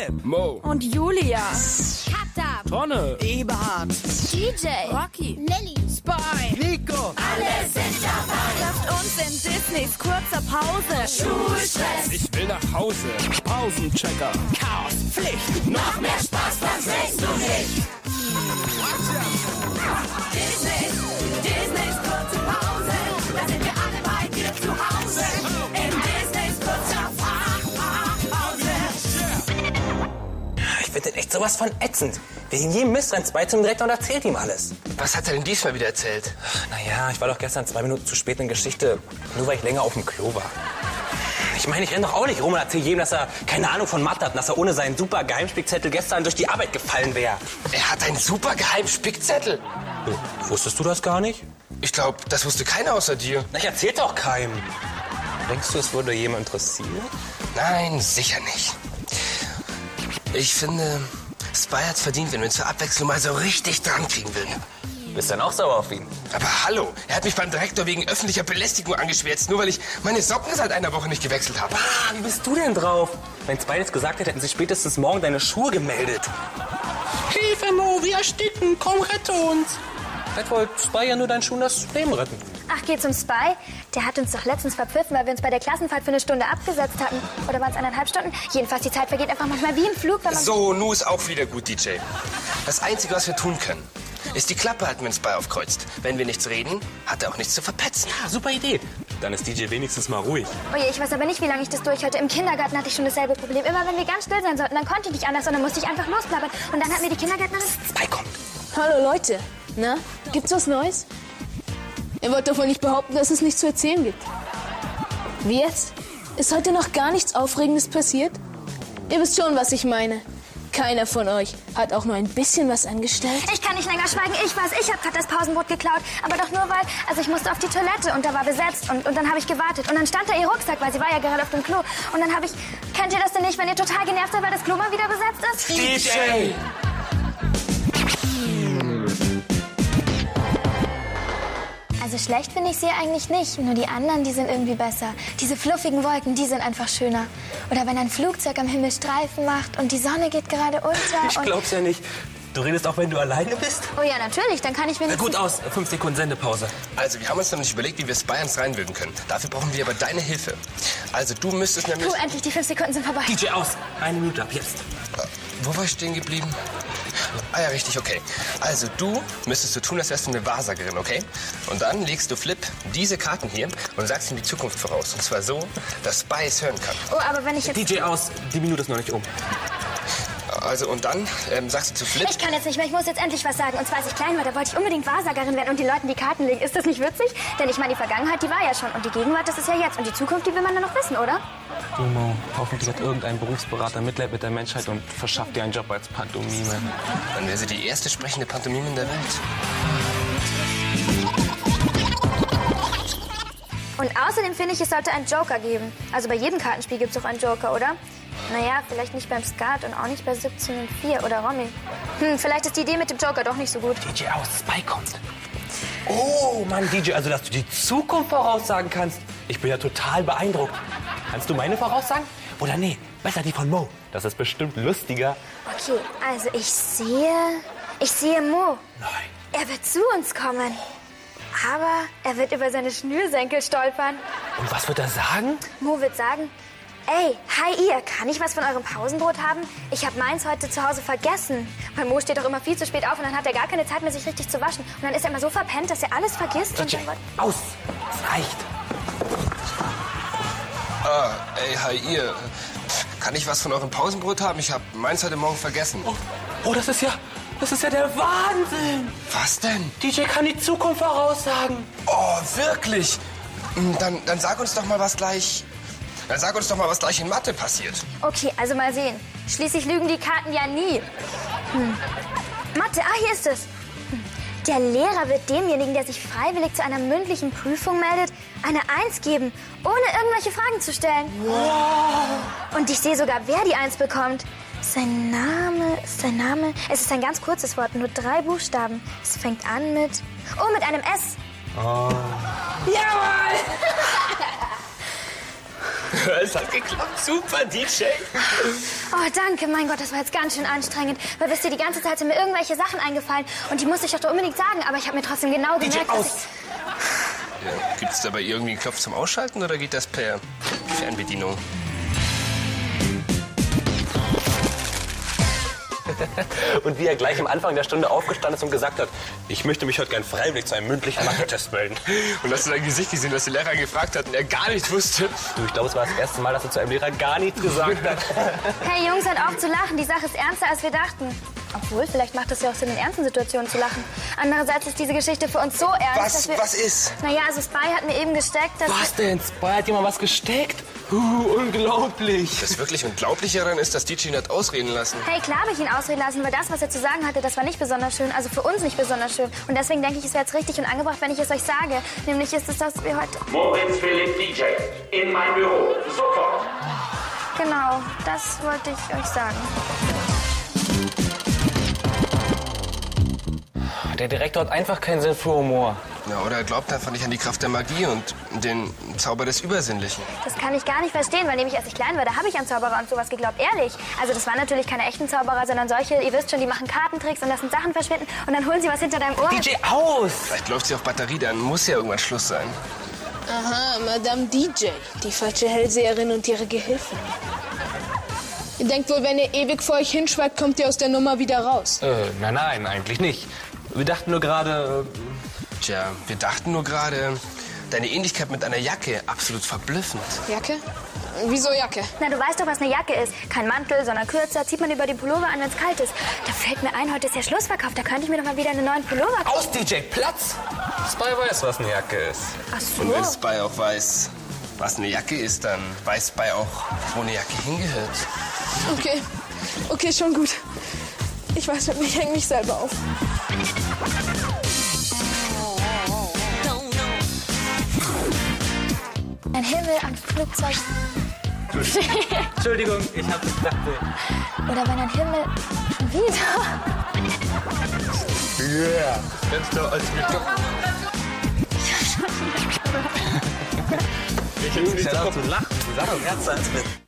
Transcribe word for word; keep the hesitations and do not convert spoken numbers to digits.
Philipp, Mo und Julia. Katap, Tonne, Eberhard, D J, Rocky, Lilly, Spy, Nico. alle sind dabei. Lasst uns in Disneys kurzer Pause. Schulstress, ich will nach Hause. Pausenchecker, Chaos, Pflicht. noch mehr Spaß verträgst du nicht. Disney, Disneys kurze Pause. Da sind wir alle bei dir zu Hause. In Disneys kurzer Pause. Ich finde das echt sowas von ätzend. Wegen jedem Mist rennt zwei zum Direktor und erzählt ihm alles. Was hat er denn diesmal wieder erzählt? Naja, ich war doch gestern zwei Minuten zu spät in Geschichte, nur weil ich länger auf dem Klo war. Ich meine, ich renn doch auch nicht rum und erzähl jedem, dass er keine Ahnung von Mathe hat und dass er ohne seinen super Geheimspickzettel gestern durch die Arbeit gefallen wäre. Er hat einen super geheimen Spickzettel. Oh, wusstest du das gar nicht? Ich glaube, das wusste keiner außer dir. Na, ich erzähl doch keinem. Denkst du, es würde jemand interessieren? Nein, sicher nicht. Ich finde, Spy hat's verdient, wenn wir uns zur Abwechslung mal so richtig dran kriegen würden. Bist dann auch sauer auf ihn? Aber hallo, er hat mich beim Direktor wegen öffentlicher Belästigung angeschwärzt, nur weil ich meine Socken seit einer Woche nicht gewechselt habe. Ah, wie bist du denn drauf? Wenn Spy jetzt gesagt hätte, hätten sie spätestens morgen deine Schuhe gemeldet. Hilfe, Mo, wir ersticken, komm, rette uns. Vielleicht wollte Spy ja nur deinen Schuhen das Leben retten. Ach, geht's um Spy? Der hat uns doch letztens verpfiffen, weil wir uns bei der Klassenfahrt für eine Stunde abgesetzt hatten. Oder waren es eineinhalb Stunden? Jedenfalls, die Zeit vergeht einfach manchmal wie im Flug, wenn man... So, nu ist auch wieder gut, D J. Das Einzige, was wir tun können, ist die Klappe halten, wenn Spy aufkreuzt. Wenn wir nichts reden, hat er auch nichts zu verpetzen. Ja, super Idee. Dann ist D J wenigstens mal ruhig. Oh je, ich weiß aber nicht, wie lange ich das durchhalte. Im Kindergarten hatte ich schon dasselbe Problem. Immer wenn wir ganz still sein sollten, dann konnte ich nicht anders und dann musste ich einfach losplappern. Und dann hat mir die Kindergärtnerin... Spy kommt. Hallo Leute, na, gibt's was Neues? Ihr wollt doch wohl nicht behaupten, dass es nichts zu erzählen gibt. Wie jetzt? Ist heute noch gar nichts Aufregendes passiert? Ihr wisst schon, was ich meine. Keiner von euch hat auch nur ein bisschen was angestellt. Ich kann nicht länger schweigen. Ich weiß, ich habe gerade das Pausenbrot geklaut. Aber doch nur weil, also ich musste auf die Toilette und da war besetzt. Und, und dann habe ich gewartet. Und dann stand da ihr Rucksack, weil sie war ja gerade auf dem Klo. Und dann habe ich, kennt ihr das denn nicht, wenn ihr total genervt seid, weil das Klo mal wieder besetzt ist? D J! Also schlecht finde ich sie eigentlich nicht. Nur die anderen, die sind irgendwie besser. Diese fluffigen Wolken, die sind einfach schöner. Oder wenn ein Flugzeug am Himmel Streifen macht und die Sonne geht gerade unter. Ich und glaub's ja nicht. Du redest auch, wenn du alleine bist? Oh ja, natürlich. Dann kann ich Na wenigstens... gut, aus. Fünf Sekunden Sendepause. Also, wir haben uns nämlich überlegt, wie wir Spy ans reinwürgen können. Dafür brauchen wir aber deine Hilfe. Also, du müsstest nämlich... Puh, endlich, die fünf Sekunden sind vorbei. D J, aus. Eine Minute ab jetzt. Äh, wo war ich stehen geblieben? Ah ja, richtig, okay. Also, du müsstest so tun, als wärst du eine Wahrsagerin, okay? Und dann legst du Flip diese Karten hier und sagst ihm die Zukunft voraus. Und zwar so, dass Spy es hören kann. Oh, aber wenn ich jetzt... D J, aus. Die Minute ist noch nicht um. Also, und dann ähm, sagst du zu Flip... Ich kann jetzt nicht mehr, ich muss jetzt endlich was sagen. Und zwar, als ich klein war, da wollte ich unbedingt Wahrsagerin werden und den Leuten die Karten legen. Ist das nicht witzig? Denn ich meine, die Vergangenheit, die war ja schon. Und die Gegenwart, das ist ja jetzt. Und die Zukunft, die will man dann noch wissen, oder? Du, Mo, hoffentlich hat irgendein Berufsberater Mitleid mit der Menschheit und verschafft dir einen Job als Pantomime. Dann wäre sie die erste sprechende Pantomime in der Welt. Und außerdem finde ich, es sollte einen Joker geben. Also bei jedem Kartenspiel gibt es doch einen Joker, oder? Naja, vielleicht nicht beim Skat und auch nicht bei siebzehn und vier oder Romy. Hm, vielleicht ist die Idee mit dem Joker doch nicht so gut. D J, aus. Spy kommt. Oh, Mann, D J, also dass du die Zukunft voraussagen kannst. Ich bin ja total beeindruckt. Kannst du meine voraussagen? Oder nee, besser die von Mo. Das ist bestimmt lustiger. Okay, also ich sehe... Ich sehe Mo. Nein. Er wird zu uns kommen. Aber er wird über seine Schnürsenkel stolpern. Und was wird er sagen? Mo wird sagen... Ey, hi ihr, kann ich was von eurem Pausenbrot haben? Ich habe meins heute zu Hause vergessen. Weil Mo steht doch immer viel zu spät auf und dann hat er gar keine Zeit mehr, sich richtig zu waschen. Und dann ist er immer so verpennt, dass er alles vergisst. Und D J, dann... aus. Es reicht. Ah, ey, hi ihr. Kann ich was von eurem Pausenbrot haben? Ich habe meins heute Morgen vergessen. Oh, oh, das ist ja... Das ist ja der Wahnsinn. Was denn? D J kann die Zukunft voraussagen. Oh, wirklich? Dann, dann sag uns doch mal, was gleich... Dann sag uns doch mal, was gleich in Mathe passiert. Okay, also mal sehen. Schließlich lügen die Karten ja nie. Hm. Mathe, ah, hier ist es. Hm. Der Lehrer wird demjenigen, der sich freiwillig zu einer mündlichen Prüfung meldet, eine Eins geben, ohne irgendwelche Fragen zu stellen. Wow. Und ich sehe sogar, wer die Eins bekommt. Sein Name, sein Name... Es ist ein ganz kurzes Wort, nur drei Buchstaben. Es fängt an mit... Oh, mit einem S. Oh. Jawohl! Es hat geklappt. Super, D J. Oh, danke. Mein Gott, das war jetzt ganz schön anstrengend. Weil, wisst ihr, die ganze Zeit sind mir irgendwelche Sachen eingefallen. Und die musste ich doch unbedingt sagen. Aber ich habe mir trotzdem genau D J, gemerkt, dass aus! ich... Ja, gibt es dabei irgendwie einen Knopf zum Ausschalten oder geht das per Fernbedienung? Und wie er gleich am Anfang der Stunde aufgestanden ist und gesagt hat, ich möchte mich heute gern freiwillig zu einem mündlichen Mathe-Test melden. Und hast du dein Gesicht gesehen, dass der Lehrer gefragt hat und er gar nicht wusste? Du, ich glaube, es war das erste Mal, dass er zu einem Lehrer gar nichts gesagt hat. Hey Jungs, hört auf zu lachen. Die Sache ist ernster, als wir dachten. Obwohl, vielleicht macht es ja auch Sinn, in ernsten Situationen zu lachen. Andererseits ist diese Geschichte für uns so ernst, Was, dass wir... was ist? Naja, also Spy hat mir eben gesteckt, dass... Was denn? Spy hat jemand was gesteckt? Uh, unglaublich. Das wirklich Unglaubliche daran ist, dass D J ihn hat ausreden lassen. Hey, klar habe ich ihn ausreden lassen, weil das, was er zu sagen hatte, das war nicht besonders schön. Also für uns nicht besonders schön. Und deswegen denke ich, es wäre jetzt richtig und angebracht, wenn ich es euch sage. Nämlich ist es, dass wir heute... Moritz Philipp D J, in mein Büro, sofort. Genau, das wollte ich euch sagen. Der Direktor hat einfach keinen Sinn für Humor. Ja, oder er glaubt einfach nicht an die Kraft der Magie und den Zauber des Übersinnlichen. Das kann ich gar nicht verstehen, weil nämlich als ich klein war, da habe ich an Zauberer und sowas geglaubt. Ehrlich. Also das waren natürlich keine echten Zauberer, sondern solche, ihr wisst schon, die machen Kartentricks und lassen Sachen verschwinden und dann holen sie was hinter deinem Ohr. D J, aus! Vielleicht läuft sie auf Batterie, dann muss ja irgendwann Schluss sein. Aha, Madame D J, die falsche Hellseherin und ihre Gehilfin. Ihr denkt wohl, wenn ihr ewig vor euch hinschweigt, kommt ihr aus der Nummer wieder raus. Äh, nein, nein, eigentlich nicht. Wir dachten nur gerade... Tja, wir dachten nur gerade, deine Ähnlichkeit mit einer Jacke, absolut verblüffend. Jacke? Wieso Jacke? Na, du weißt doch, was eine Jacke ist. Kein Mantel, sondern kürzer. Zieht man über den Pullover an, wenn es kalt ist. Da fällt mir ein, heute ist ja Schlussverkauf. Da könnte ich mir doch mal wieder einen neuen Pullover kaufen. Aus, D J, Platz! Spy weiß, was eine Jacke ist. Ach so. Und wenn Spy auch weiß, was eine Jacke ist, dann weiß Spy auch, wo eine Jacke hingehört. Okay, okay, schon gut. Ich weiß, ich hänge mich selber auf. Ein Himmel, ein Flugzeug. Entschuldigung, ich hab gedacht... Oder wenn ein Himmel schon wieder. Ja, ganz doch als Ich hätte nicht darauf zu lachen. Du sagst, Herz als mit.